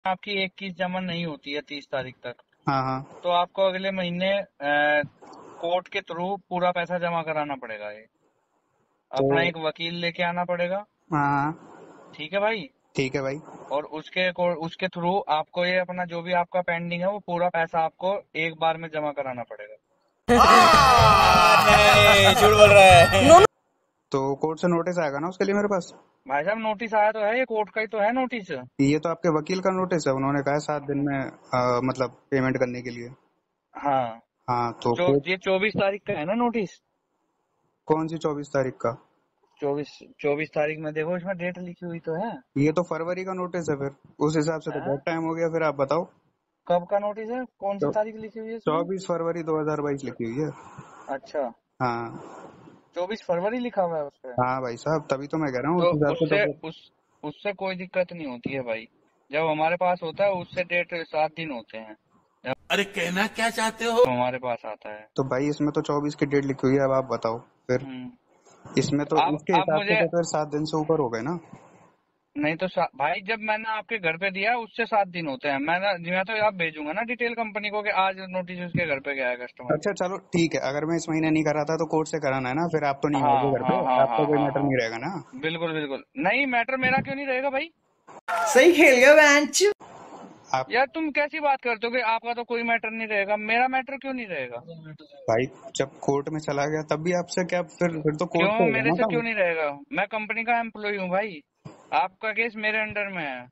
आपकी 21 जमा नहीं होती है 30 तारीख तक, हाँ हाँ। तो आपको अगले महीने कोर्ट के थ्रू पूरा पैसा जमा कराना पड़ेगा। ये तो अपना एक वकील लेके आना पड़ेगा। हाँ हाँ, ठीक है भाई। ठीक है भाई। और उसके थ्रू आपको ये अपना जो भी आपका पेंडिंग है वो पूरा पैसा आपको एक बार में जमा कराना पड़ेगा। नहीं, झूठ बोल रहा है। तो कोर्ट से नोटिस आएगा ना उसके लिए मेरे पास? भाई साहब नोटिस आया तो है, ये कोर्ट का ही तो है नोटिस। ये तो आपके वकील का नोटिस है, उन्होंने कहा है 7 दिन में मतलब पेमेंट करने के लिए। हाँ, हाँ तो कोर्ट। ये 24 तारीख का है ना नोटिस। कौन सी 24 तारीख का? 24 तारीख में देखो, इसमें डेट लिखी हुई तो है। ये तो फरवरी का नोटिस है, फिर उस हिसाब से तो हैं? बहुत टाइम हो गया। फिर आप बताओ। कब का नोटिस है, कौन सी तो तारीख लिखी हुई है इसमें? 24 फरवरी 2022 लिखी हुई है। अच्छा, हाँ 24 फरवरी लिखा हुआ है उस पे। हाँ भाई साहब, तभी तो मैं कह रहा हूँ तो उस हिसाब से तो उससे कोई दिक्कत नहीं होती है भाई। जब हमारे पास होता है उससे डेट 7 दिन होते हैं, जब अरे कहना क्या चाहते हो? हमारे पास आता है। तो भाई इसमें तो 24 की डेट लिखी हुई है। अब आप बताओ फिर। इसमें तो आप इसके आप हिसाब से मुझे तो फिर 7 दिन से ऊपर हो गए ना। नहीं तो भाई जब मैंने आपके घर पे दिया उससे 7 दिन होते हैं। मैं तो आप भेजूंगा ना डिटेल कंपनी को कि आज नोटिस उसके घर पे गया है कस्टमर अच्छा के। चलो ठीक है, अगर मैं इस महीने नहीं करा था तो कोर्ट से कराना है ना, फिर आप तो नहीं हाँ आओगे घर हाँ पे, हाँ आपका हाँ कोई हाँ मैटर हाँ, नहीं रहेगा ना। बिल्कुल बिल्कुल नहीं, मैटर मेरा क्यों नहीं रहेगा भाई। सही खेल गया बेंच। आप यार तुम कैसी बात करते हो कि आपका तो कोई मैटर नहीं रहेगा, मेरा मैटर क्यों नहीं रहेगा। भाई जब कोर्ट में चला गया तब भी आपसे क्या, फिर तो कोर्ट से क्यों होगा मेरे ना से काम। क्यों नहीं रहेगा, मैं कंपनी का एम्प्लॉय हूँ भाई। आपका केस मेरे अंडर में है,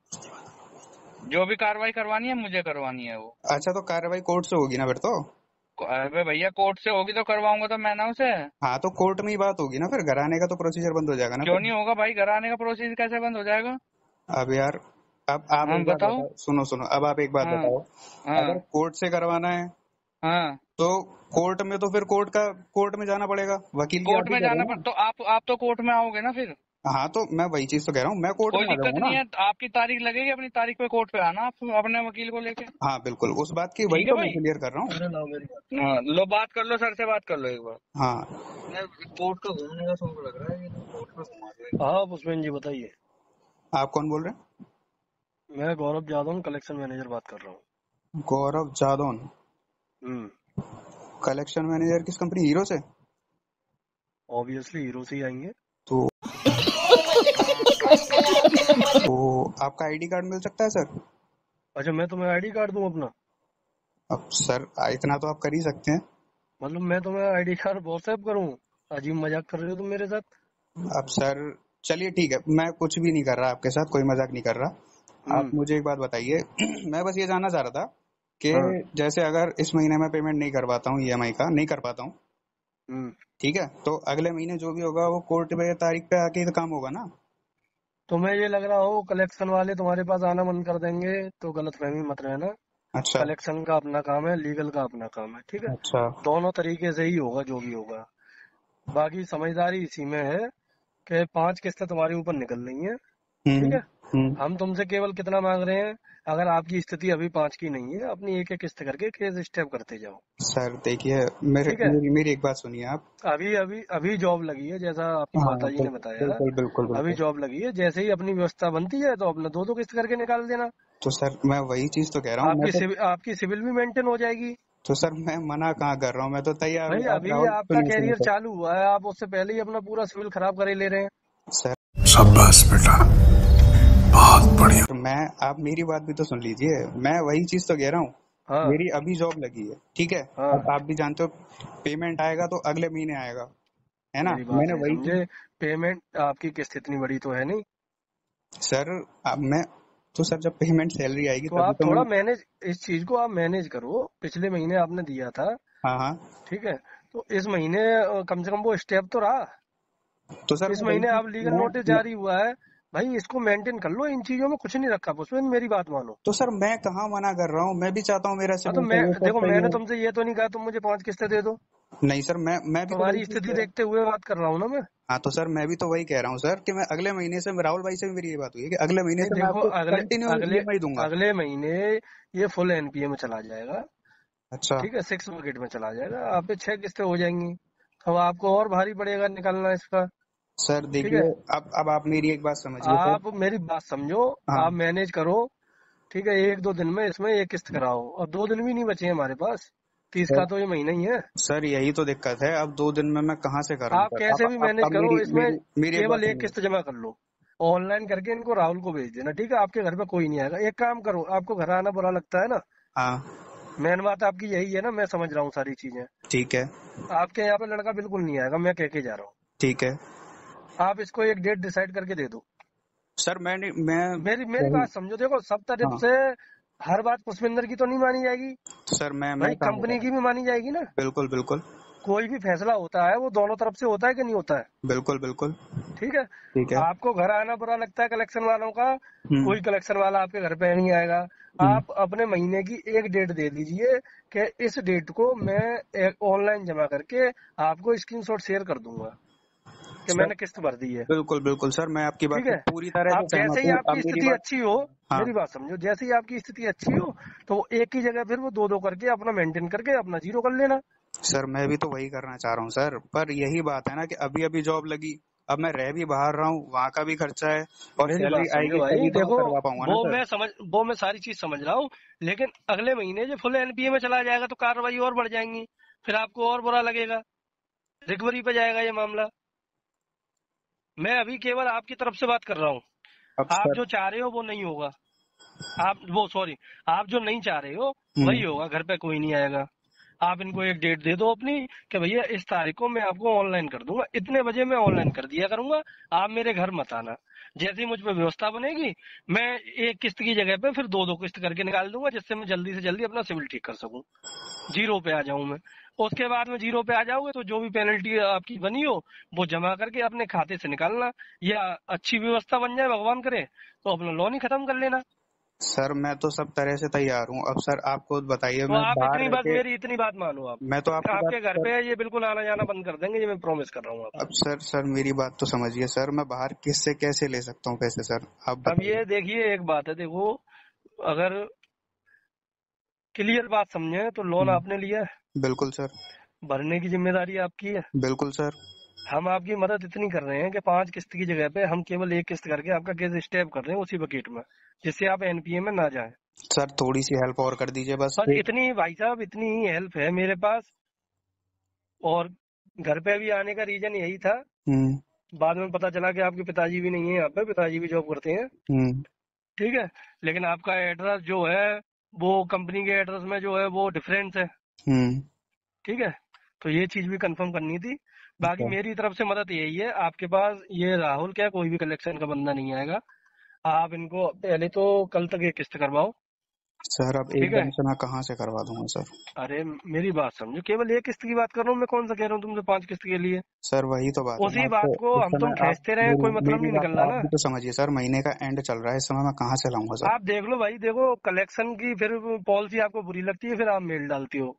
जो भी कार्रवाई करवानी है मुझे करवानी है वो। अच्छा तो कार्रवाई कोर्ट से होगी ना फिर तो? अरे भैया कोर्ट से होगी तो करवाऊंगा तो मैं ना उसे। हाँ तो कोर्ट में ही बात होगी ना, फिर घर आने का तो प्रोसीजर बंद हो जाएगा ना क्यों फिर। नहीं होगा भाई, घर आने का प्रोसीजर कैसे बंद हो जाएगा। अब यार, अब आप हाँ एक बात बताओ। बताओ, सुनो सुनो, अब आप एक बात हाँ बताओ। अगर हाँ कोर्ट से करवाना है हाँ। तो कोर्ट में तो फिर कोर्ट में जाना पड़ेगा, वकील की कोर्ट आप ही में कह रहे जाना हो पड़ ना। तो आप तो कोर्ट में आओगे ना फिर। हाँ तो मैं वही चीज तो कह रहा हूँ, मैं कोर्ट कोई में आ दिक्कत जाऊंगा नहीं ना। है, आपकी तारीख लगेगी, अपनी तारीख पे कोर्ट पे आना आप अपने वकील को लेके। हाँ बिल्कुल, उस बात की वही ठीक है तो मैं भाई। क्लियर कर रहा हूँ। अरे लाओ मेरी बात। हाँ लो, बात कर लो, सर से बात कर लो एक बार। हाँ। मैं कोर्ट का घूमने का शौक लग रहा है, ये तो कोर्ट का घुमा दो। हाँ पुष्पेन जी बताइए। आप कौन बोल रहे मैं गौरव जादव कलेक्शन मैनेजर बात कर रहा हूँ। हैं? गौरव जादौन? हम्म। कलेक्शन मैनेजर किस कंपनी, हीरो से? ऑब्वियसली हीरो से ही आएंगे। तो तो आपका आईडी कार्ड मिल सकता है सर? अच्छा मैं तुम्हें आईडी कार्ड दूं अपना? अब सर इतना तो आप कर ही सकते हैं। मतलब मैं तुम्हें आईडी कार्ड व्हाट्सएप करूं? अजीब मजाक कर रहे हो तुम मेरे साथ। अब सर चलिए ठीक है, मैं कुछ भी नहीं कर रहा आपके साथ, कोई मजाक नहीं कर रहा। आप हम्म। मुझे एक बात बताइए मैं बस ये जानना चाह रहा था कि हाँ। जैसे अगर इस महीने में पेमेंट नहीं कर पाता हूँ, ईएमआई का नहीं कर पाता हूँ, हम्म। ठीक है, तो अगले महीने जो भी होगा वो कोर्ट पे तारीख पे आके ही काम होगा ना? तुम्हें ये लग रहा हो कलेक्शन वाले तुम्हारे पास आना बंद कर देंगे तो गलतफहमी मत रहना। अच्छा कलेक्शन का अपना काम है, लीगल का अपना काम है, ठीक है। अच्छा। दोनों तरीके से ही होगा जो भी होगा। बाकी समझदारी इसी में है कि 5 किस्तें तुम्हारे ऊपर निकल रही हैं, ठीक हम्म है। हम्म। हम तुमसे केवल कितना मांग रहे हैं, अगर आपकी स्थिति अभी 5 की नहीं है, अपनी एक एक किस्त करके केस स्टेप करते जाओ। सर देखिए, मेरे ठीक है। मेरी मेरी एक बात सुनिए आप। अभी अभी अभी जॉब लगी है, जैसा आपकी हाँ माताजी ने बिल्कुल बताया। बिल्कुल बिल्कुल अभी बिल्कुल। जॉब लगी है, जैसे ही अपनी व्यवस्था बनती है तो अपना दो दो किस्त करके निकाल देना। तो सर मैं वही चीज तो कह रहा हूँ, मैं तो। आपकी सिविल भी मेंटेन हो जाएगी। तो सर मैं मना कहाँ कर रहा हूँ, मैं तो तैयार भाई हूँ। आप अभी राहुल, आपका सुनिए सुनिए कैरियर सर। चालू हुआ है, आप उससे पहले ही अपना पूरा सिविल खराब करे ले रहे हैं। सर शाबाश बेटा, बहुत बढ़िया। मैं, आप मेरी बात भी तो सुन लीजिए, मैं वही चीज तो कह रहा हूँ। हाँ मेरी अभी जॉब लगी है, ठीक है। हाँ। अब आप भी जानते हो पेमेंट आएगा तो अगले महीने आएगा, है ना? मेरी बात मैंने नहीं वही चीज। समझे। पेमेंट आपकी किस्त इतनी बड़ी तो है नहीं। सर अब मैं, तो सर जब पेमेंट सैलरी आएगी तो तभी आप तो थोड़ा मैं। मैनेज, इस चीज को आप मैनेज करो। पिछले महीने आपने दिया था, हाँ हाँ। ठीक है। तो इस महीने कम से कम वो स्टेप तो रहा। तो सर इस मैं वही महीने चीज आप लीगल नोटिस जारी हुआ है, भाई इसको मेंटेन कर लो। इन चीजों में कुछ नहीं रखा पुष्पेंद्र, मेरी बात मानो। तो सर मैं कहाँ मना कर रहा हूँ, मैं भी चाहता हूँ मेरा हाँ तो सिविल मैं सही हो, सब देखो, सही मैंने हो। तुमसे ये तो नहीं कहा तुम मुझे 5 किस्तें दे दो। नहीं सर, मैं भी तो वही तुम्हारी चीज स्थिति कह रहा हूँ। देखते हुए बात कर रहा हूँ ना मैं। हाँ तो सर मैं भी तो वही कह रहा हूँ सर कि मैं अगले महीने से, राहुल भाई से भी मेरी ये बात हुई है कि अगले महीने नहीं से मैं देखो, आपको अगले कंटिन्यू अगले ईएमआई दूंगा। अगले महीने ये फुल एनपीए में चला जाएगा, अच्छा ठीक है। 6 बकेट में चला जाएगा, आप पे 6 किस्तें हो जाएंगी। अब आपको और भारी पड़ेगा निकालना इसका, सर ठीक देखिए, है। अब आप मेरी एक बात समझिए सर। आप मेरी बात समझो, आप हाँ मैनेज करो। ठीक है, 1-2 दिन में इसमें एक किस्त कराओ, और 2 दिन भी नहीं बचे हैं हमारे पास, 30 का तो ये महीना ही है। सर यही तो दिक्कत है, अब 2 दिन में मैं कहाँ से कराऊं आप सर? कैसे भी मैनेज अब करो, मेरी इसमें मेरी मेरी एक बात केवल एक सुनिए। किस्त जमा कर लो, ऑनलाइन करके इनको राहुल को भेज देना, ठीक है? आपके घर पे कोई नहीं आएगा। एक काम करो, आपको घर आना बुरा लगता है ना, हाँ मेन बात आपकी यही है ना, मैं समझ रहा हूँ सारी चीजें। ठीक है। आपके यहाँ पे लड़का बिल्कुल नहीं आएगा, मैं कह के जा रहा हूँ। ठीक है आप इसको एक डेट डिसाइड करके दे दो। सर, मैं मेरी मेरी वही। बात समझो, देखो सब तरफ हाँ से हर बात पुष्पिंदर की तो नहीं मानी जाएगी सर, मैं भाई, कहाँ कंपनी बता। की भी मानी जाएगी ना। बिल्कुल बिल्कुल। कोई भी फैसला होता है वो दोनों तरफ से होता है कि नहीं होता है? बिल्कुल बिल्कुल। ठीक है। ठीक है। आपको घर आना बुरा लगता है कलेक्शन वालों का, हम्म कोई कलेक्शन वाला आपके घर पे नहीं आएगा। हम्म। आप अपने महीने की एक डेट दे दीजिए कि इस डेट को मैं ऑनलाइन जमा करके आपको स्क्रीनशॉट शेयर कर दूंगा कि सर मैंने किस्त भर दी है। बिल्कुल बिल्कुल सर, मैं आपकी बात ठीक से है। पूरी तरह से आप जैसे सहमत ही हूँ। अब आपकी मेरी स्थिति बात। अच्छी हो, हाँ मेरी बात समझो, जैसे ही आपकी स्थिति अच्छी हो तो वो एक ही जगह फिर वो 2-2 करके अपना मेंटेन करके अपना जीरो कर लेना। सर, मैं भी तो वही करना चाह रहा हूँ सर, पर यही बात है ना कि अभी अभी जॉब लगी, अब मैं रह भी बाहर रहा हूँ, वहाँ का भी खर्चा है, और मेरी बात सैलरी समझो आएगी भाई, तभी तो मैं देखो करवा पाऊंगा ना सर। वो मैं सारी चीज समझ रहा हूँ, लेकिन अगले महीने जो फुल एनपीए में चला जाएगा तो कार्रवाई और बढ़ जाएंगी, फिर आपको और बुरा लगेगा, रिकवरी पे जाएगा ये मामला। मैं अभी केवल आपकी तरफ से बात कर रहा हूँ। अब आप सर। जो चाह रहे हो वो नहीं होगा, आप जो नहीं चाह रहे हो वही हम्म। होगा। घर पे कोई नहीं आएगा, आप इनको एक डेट दे दो अपनी कि भैया इस तारीख को मैं आपको ऑनलाइन कर दूंगा, इतने बजे मैं ऑनलाइन कर दिया करूंगा, आप मेरे घर मत आना। जैसी मुझ पे व्यवस्था बनेगी, मैं एक किस्त की जगह पे फिर 2-2 किस्त करके निकाल दूंगा, जिससे मैं जल्दी से जल्दी अपना सिविल ठीक कर सकूं, जीरो पे आ जाऊं मैं। उसके बाद में जीरो पे आ जाओगे तो जो भी पेनल्टी आपकी बनी हो वो जमा करके अपने खाते से निकालना, या अच्छी व्यवस्था बन जाए भगवान करे तो अपना लोन ही खत्म कर लेना। सर मैं तो सब तरह से तैयार हूँ, अब सर आप खुद बताइए, तो मैं आप बाहर रह बस के। मेरी इतनी बात मानो, आप मैं तो आपकी बात आपके घर सर। पे ये बिल्कुल आना जाना बंद कर देंगे, ये मैं प्रॉमिस कर रहा हूँ अब आपको। सर मेरी बात तो समझिए सर, मैं बाहर किससे कैसे ले सकता हूँ पैसे सर, आप अब बताइए। ये देखिए, एक बात है, देखो अगर क्लियर बात समझे तो लोन आपने लिया है, बिल्कुल सर। भरने की जिम्मेदारी आपकी है। बिल्कुल सर। हम आपकी मदद इतनी कर रहे हैं कि 5 किस्त की जगह पे हम केवल एक किस्त करके आपका केस स्टेप कर रहे हैं उसी बकेट में, जिससे आप एनपीए में ना जाए। सर थोड़ी सी हेल्प और कर दीजिए बस बस एक। इतनी ही भाई साहब, इतनी ही हेल्प है मेरे पास। और घर पे भी आने का रीजन यही था, बाद में पता चला कि आपके पिताजी भी नहीं है यहाँ पे, पिताजी भी जॉब करते हैं। हम्म। ठीक है। लेकिन आपका एड्रेस जो है वो कंपनी के एड्रेस में जो है वो डिफरेंस है। हम्म। ठीक है। तो ये चीज भी कंफर्म करनी थी। बाकी अच्छा। मेरी तरफ से मदद यही है, आपके पास ये राहुल क्या कोई भी कलेक्शन का बंदा नहीं आएगा। आप इनको पहले तो कल तक एक किस्त करवाओ। सर अब ठीक है। एकदम से मैं कहाँ से करवा दूंगा सर? अरे मेरी बात समझो, केवल एक किस्त की बात कर रहा हूँ मैं, कौन सा कह रहा हूँ तुमसे 5 किस्त के लिए। सर वही तो बात है ना, उसी आपको बात को इस हम तुम समय आप खींचते रहे, मेरी कोई मतलब मेरी नहीं बात निकल रहा आप ना। भी तो समझिए सर, महीने का एंड चल रहा है, इस समय मैं कहाँ से लाऊंगा सर? आप देख लो भाई, देखो कलेक्शन की फिर पॉलिसी आपको बुरी लगती है, फिर आप मेल डालती हो।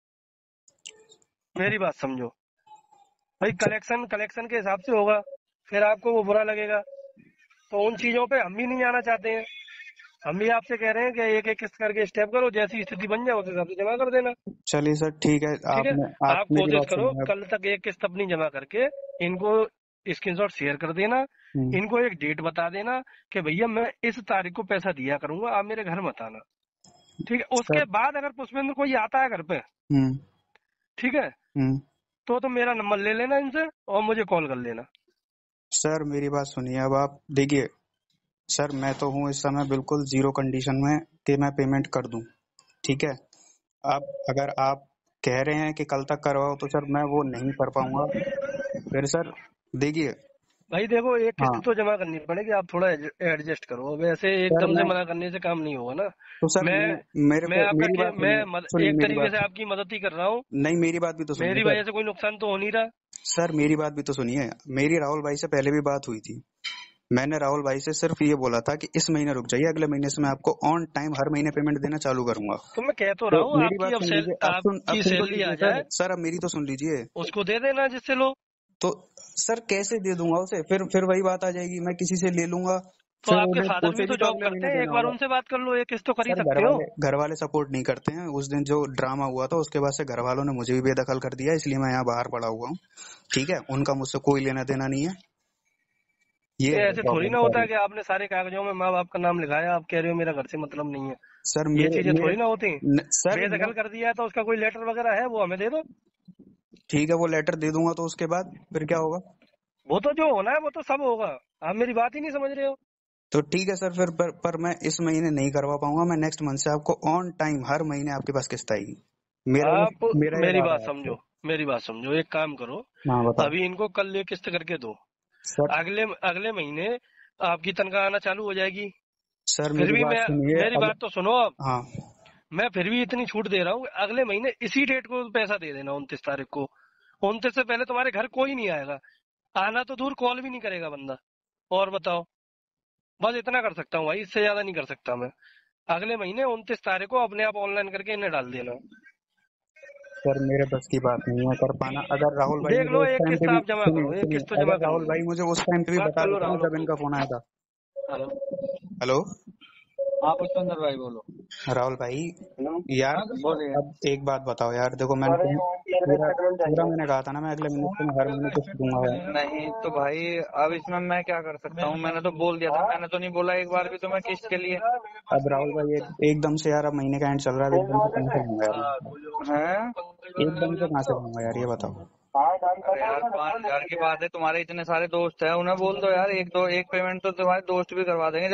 मेरी बात समझो भाई, कलेक्शन कलेक्शन के हिसाब से होगा, फिर आपको वो बुरा लगेगा। तो उन चीजों पे हम भी नहीं आना चाहते हैं। हम भी आपसे कह रहे हैं कि एक एक किस्त करके स्टेप करो, जैसी स्थिति बन जाए उस हिसाब से जमा कर देना। चलिए सर ठीक है, ठीक है। आप आप मेरी कोशिश बात करो सुनिए अब। कल तक एक किस्त अपनी जमा करके इनको स्क्रीनशॉट शेयर कर देना। हम्म। इनको एक डेट बता देना कि भैया मैं इस तारीख को पैसा दिया करूंगा, आप मेरे घर मत आना। ठीक है। उसके सर। बाद अगर पुष्पेंद्र कोई आता है घर पे, हम्म ठीक है, हम्म। तो मेरा नंबर ले लेना इनसे और मुझे कॉल कर लेना। सर मेरी बात सुनिए, अब आप देखिए सर, मैं तो हूँ इस समय बिल्कुल जीरो कंडीशन में कि मैं पेमेंट कर दूं, ठीक है। अब अगर आप कह रहे हैं कि कल तक करवाओ तो सर मैं वो नहीं कर पाऊंगा, फिर सर देखिए। भाई देखो, एक किस्त हाँ तो जमा करनी पड़ेगी, आप थोड़ा एडजस्ट करो, वैसे सर, एकदम से मैं मना करने से काम नहीं होगा ना। तो सर मैं मेरे मैं को आपका मेरी बात मैं सुनिए, सुनिए एक मेरी तरीके से बात। आपकी मदद ही कर रहा हूँ। नहीं मेरी बात भी तो सुनिए मेरी सर। वजह से कोई नुकसान तो हो नहीं रहा। सर मेरी बात भी तो सुनिए, मेरी राहुल भाई से पहले भी बात हुई थी, मैंने राहुल भाई से सिर्फ ये बोला था कि इस महीने रुक जाइए, अगले महीने से मैं आपको ऑन टाइम हर महीने पेमेंट देना चालू करूंगा। तो मैं कह तो तो रहा हूँ, मेरी बात सुन लीजिए, अब आपकी सुन तो सैलरी आ लीजिए सर, जाए सर अब मेरी तो सुन लीजिए। उसको दे देना जिससे लो। तो सर कैसे दे दूंगा उसे? फिर वही बात आ जाएगी, मैं किसी से ले लूंगा, तो फिर आपके फादर भी उसे तो भी तो जॉब अगले करते महीने हैं, एक देना बार होगा। उनसे बात कर लो, एक किस्त तो कर ही सर सकते हो। घर वाले सपोर्ट नहीं करते हैं, उस दिन जो ड्रामा हुआ था उसके बाद से घर वालों ने मुझे भी बेदखल कर दिया, इसलिए मैं यहाँ बाहर पड़ा हुआ हूँ, ठीक है। उनका मुझसे कोई लेना देना नहीं है। ये है ऐसे थोड़ी प्रॉब्लम ना होता है सारी। कि आपने सारे कागजों में माँ बाप का नाम लिखाया, आप कह रहे हो मेरा घर से मतलब नहीं है। सर ये मेरे चीजें मेरे थोड़ी ना होती। सर बेदखल कर दिया है तो उसका कोई लेटर वगैरह है वो हमें दे दो। ठीक है, वो लेटर दे दूंगा, तो उसके बाद फिर क्या होगा? वो तो जो होना है वो तो सब होगा। आप मेरी बात ही नहीं समझ रहे हो। तो ठीक है सर, फिर पर मैं इस महीने नहीं करवा पाऊंगा। मैं नेक्स्ट मंथ से आपको ऑन टाइम हर महीने आपके पास किस्त आएगी। आप मेरा ये मेरी वादा बात है समझो, आपसे। मेरी बात समझो, एक काम करो, हाँ बताओ अभी इनको कल ये किस्त करके दो, सर। अगले अगले महीने आपकी तनख्वाह आना चालू हो जाएगी। सर फिर मेरी भी बात मैं, सुनिए मेरी बात तो सुनो आप, हाँ मैं फिर भी इतनी छूट दे रहा हूँ, अगले महीने इसी डेट को पैसा दे देना, 29 तारीख को। 29 से पहले तुम्हारे घर कोई नहीं आएगा, आना तो दूर कॉल भी नहीं करेगा बंदा। और बताओ, बस इतना कर सकता हूँ भाई, इससे ज्यादा नहीं कर सकता मैं। अगले महीने 29 तारीख को अपने आप ऑनलाइन करके इन्हें डाल देना। सर, मेरे बस की बात नहीं है कर पाना। अगर राहुल भाई देख मुझे लो, उस एक टाइम पे किस्त भी आप जमा सुनिए करो, एक सुनिए किस्त तो जमा अगर राहुल करनी है। भाई मुझे उस टाइम पे भी बात बता कर लो देते ना राहुल जब अब्दुल इनका से। फोन आया था। हेलो। हेलो हाँ पुष्पेंद्र भाई बोलो। राहुल भाई, हेलो। यार हाँ बोलिए। अब एक बात बताओ यार, देखो मैंने तुम्हें पूरा पूरा मैंने कहा था ना, मैं अगले महीने से तुम्हें हर महीने किस्त दूंगा यार। नहीं तो भाई अब इसमें मैं क्या कर सकता हूँ? मैंने तो बोल दिया था, मैंने तो नहीं बोला एक बार भी तुम्हें किस्त के लिए। अब राहुल भाई एकदम से यार, अब महीने का एंड चल रहा है, अब एकदम से कहाँ से दूंगा यार मैं? हैं? एकदम से कहाँ से दूंगा यार, ये बताओ। अरे यार 5,000 की बात है, तुम्हारे इतने सारे दोस्त हैं, उन्हें बोल दो यार, एक पेमेंट तो तुम्हारे दोस्त भी करवा देंगे।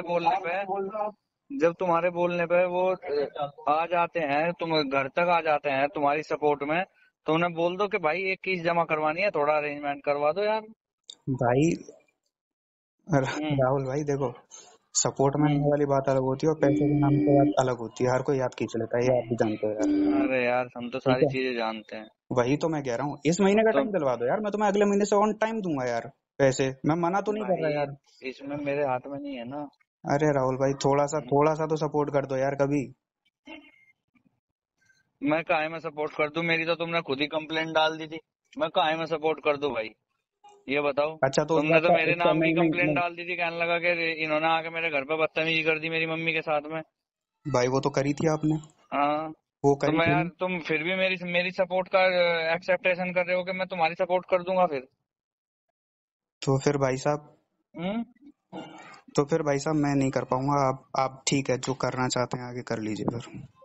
जब तुम्हारे बोलने पे वो आ जाते हैं, तुम घर तक आ जाते हैं तुम्हारी सपोर्ट में, तो उन्हें बोल दो कि भाई एक किस्त जमा करवानी है, थोड़ा अरेंजमेंट करवा दो यार। भाई हम्म राहुल भाई देखो, सपोर्ट में आने हम्म। वाली बात अलग होती है और पैसे के नाम पे बात अलग होती है। हर कोई याद खींच लेता है, ये आप भी जानते हो यार। अरे यार हम तो ठीक सारी है, चीजें जानते हैं। वही तो मैं कह रहा हूँ, इस महीने का तो टाइम दिलवा दो यार, मैं तुम्हें अगले महीने से ऑन टाइम दूंगा यार पैसे। मैं मना तो नहीं कर रहा भाई यार। इसमें मेरे हाथ में नहीं है ना। अरे राहुल भाई, थोड़ा सा तो सपोर्ट कर दो यार कभी। मैं काहे में सपोर्ट कर दूं? मेरी तो तुमने खुद ही कंप्लेंट डाल दी थी। मैं काहे में सपोर्ट कर दूं भाई, ये बताओ। अच्छा, तो तुमने तो मेरे नाम की नहीं नहीं कंप्लेंट नहीं डाल दी थी, कहने लगा कि इन्होंने आके मेरे घर पे बदतमीजी कर दी मेरी मम्मी के साथ में। भाई, वो तो करी थी आपने, हाँ। वो तो करी मैं थी यार, ना। तुम फिर भी मेरी सपोर्ट का एक्सेप्टेशन कर रहे हो कि मैं तुम्हारी सपोर्ट कर दूंगा फिर? तो फिर भाई साहब हम्म। मैं नहीं कर पाऊंगा। आप ठीक है, जो करना चाहते हैं आगे कर लीजिए फिर।